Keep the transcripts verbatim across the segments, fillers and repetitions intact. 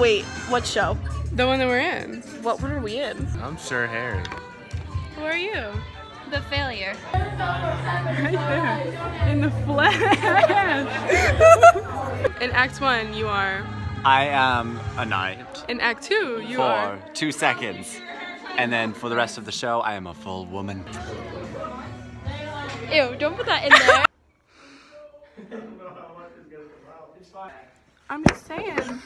Wait, what show? The one that we're in. What one are we in? I'm sure Harry. Who are you? The failure. Right there. In the flesh. In Act One, you are. I am a knight. In Act Two, you for are. For two seconds. And then for the rest of the show, I am a full woman. Ew, don't put that in there. I'm just saying.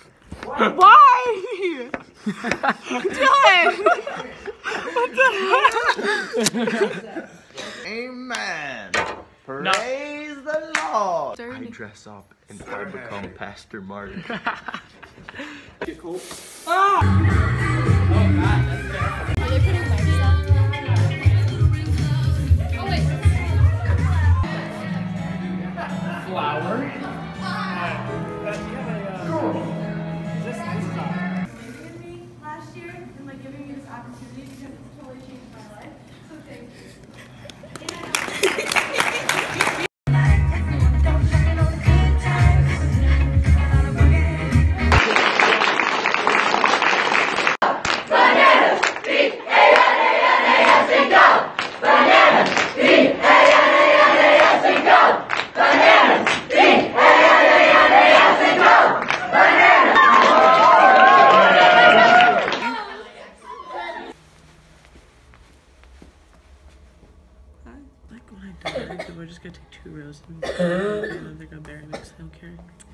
Why? Dylan! What the heck? Amen. Praise the Lord. I dress up and I become Pastor Martin. Get cool. Oh god, that's bad. Are they putting lights on? Oh wait. Flower. Last year and like giving me this opportunity because it's totally changed my life. So thank you. We're just gonna take two rows and then they're gonna bury me because I don't care.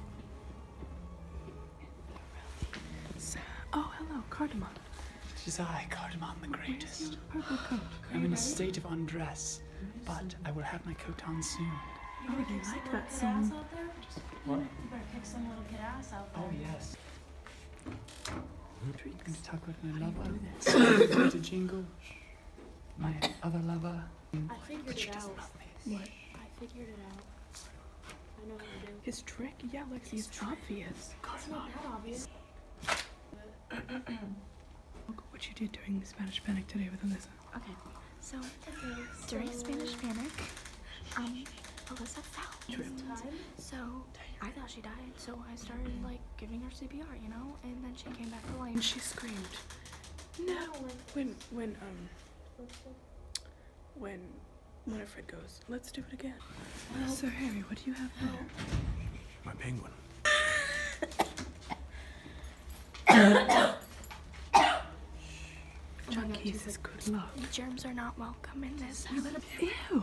Oh, hello, Cardamom. It is I, Cardamom the Greatest. Purple coat. I'm in a state of undress, but I will have my coat on soon. Oh, you like that song? What? You better kick some little kid ass out there. Oh, yes. I'm going to talk with my lover. I'm going to jingle. My other lover. I figured But she it doesn't out. love me. What? I figured it out. I know how to do. His trick? Yeah, Lexi, it's obvious. It's not that obvious. Look what you did during the Spanish Panic today with Alyssa. Okay, so during Spanish Panic, um, Alyssa fell. So I thought she died, so I started like giving her C P R, you know, and then she came back to life. And she screamed. No. When, when, um, when Winifred goes, let's do it again. So Harry, what do you have there? My penguin. John Keys is good luck. Germs are not welcome in this. Ew.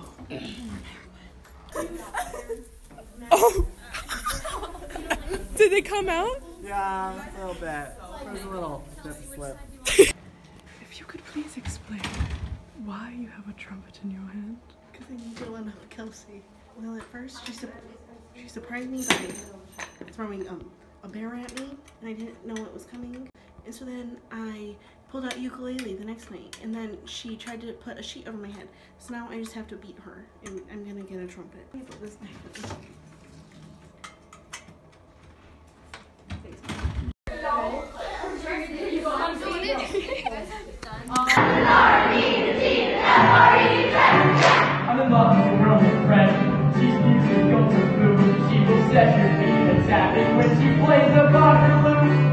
Oh. Did they come out? Yeah, a little bit. There was a little bit slip. If you could please explain why you have a trumpet in your hand. Because I need to let up Kelsey. Well, at first she, su she surprised me by throwing um, a bear at me, and I didn't know it was coming. And so then I pulled out ukulele the next night, and then she tried to put a sheet over my head. So now I just have to beat her, and I'm gonna get a trumpet. Let me put this back. I'm in love with a girl named Fred. She speaks with golden blue. She will set your feet and tapping when she plays the butterfly.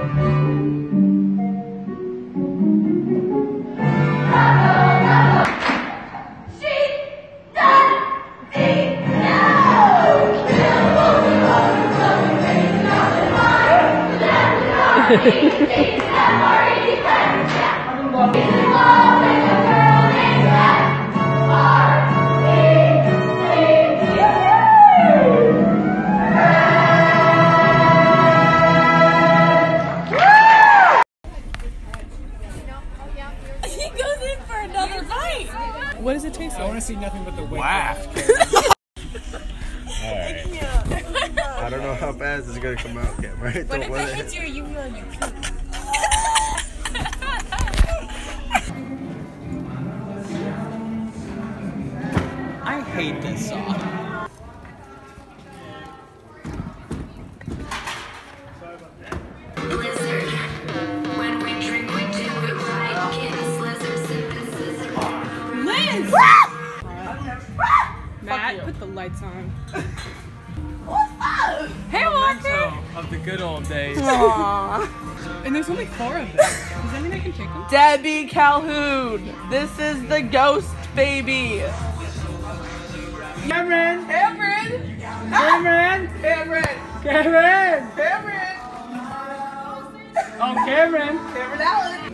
What does it taste like? I want to see nothing but the weight. Wow. Alright. I don't know how fast it's gonna come out yet, right? What Don't if let it hits you or you will and you puke? I hate this song. Matt, put the lights on. Hey, Walker! Of the good old days. Aww. And there's only four of them. Does that mean I can take them? Debbie Calhoun. This is the ghost baby. Cameron! Cameron. Cameron! Cameron. Cameron! Cameron. Oh, Cameron! Cameron Allen.